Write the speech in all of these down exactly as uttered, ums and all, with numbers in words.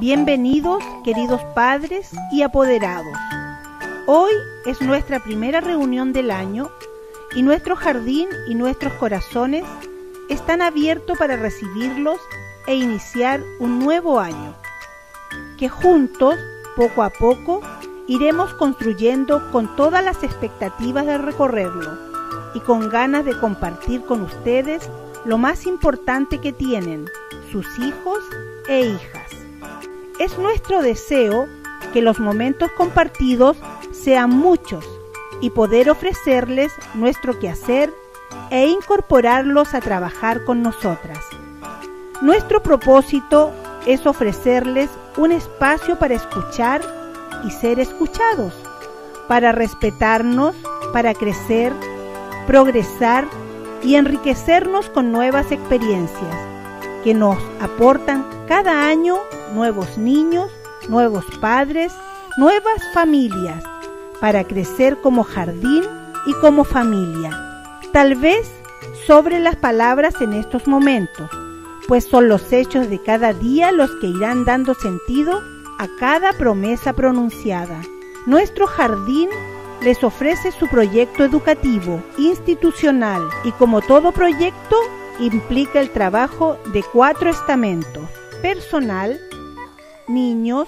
Bienvenidos, queridos padres y apoderados. Hoy es nuestra primera reunión del año y nuestro jardín y nuestros corazones están abiertos para recibirlos e iniciar un nuevo año, que juntos, poco a poco, iremos construyendo con todas las expectativas de recorrerlo y con ganas de compartir con ustedes lo más importante que tienen, sus hijos e hijas. Es nuestro deseo que los momentos compartidos sean muchos y poder ofrecerles nuestro quehacer e incorporarlos a trabajar con nosotras. Nuestro propósito es ofrecerles un espacio para escuchar y ser escuchados, para respetarnos, para crecer, progresar y enriquecernos con nuevas experiencias que nos aportan cada año nuevos niños, nuevos padres, nuevas familias, para crecer como jardín y como familia. Tal vez sobre las palabras en estos momentos, pues son los hechos de cada día los que irán dando sentido a cada promesa pronunciada. Nuestro jardín les ofrece su proyecto educativo, institucional, y como todo proyecto, implica el trabajo de cuatro estamentos: personal, niños,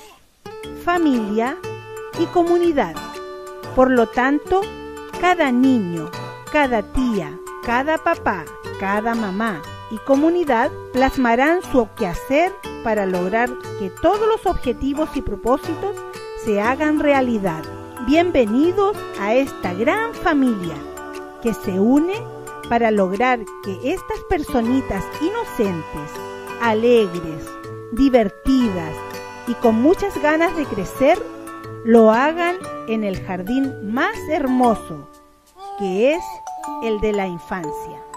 familia y comunidad. Por lo tanto, cada niño, cada tía, cada papá, cada mamá y comunidad plasmarán su quehacer para lograr que todos los objetivos y propósitos se hagan realidad. Bienvenidos a esta gran familia que se une para lograr que estas personitas inocentes, alegres, divertidas y con muchas ganas de crecer, lo hagan en el jardín más hermoso, que es el de la infancia.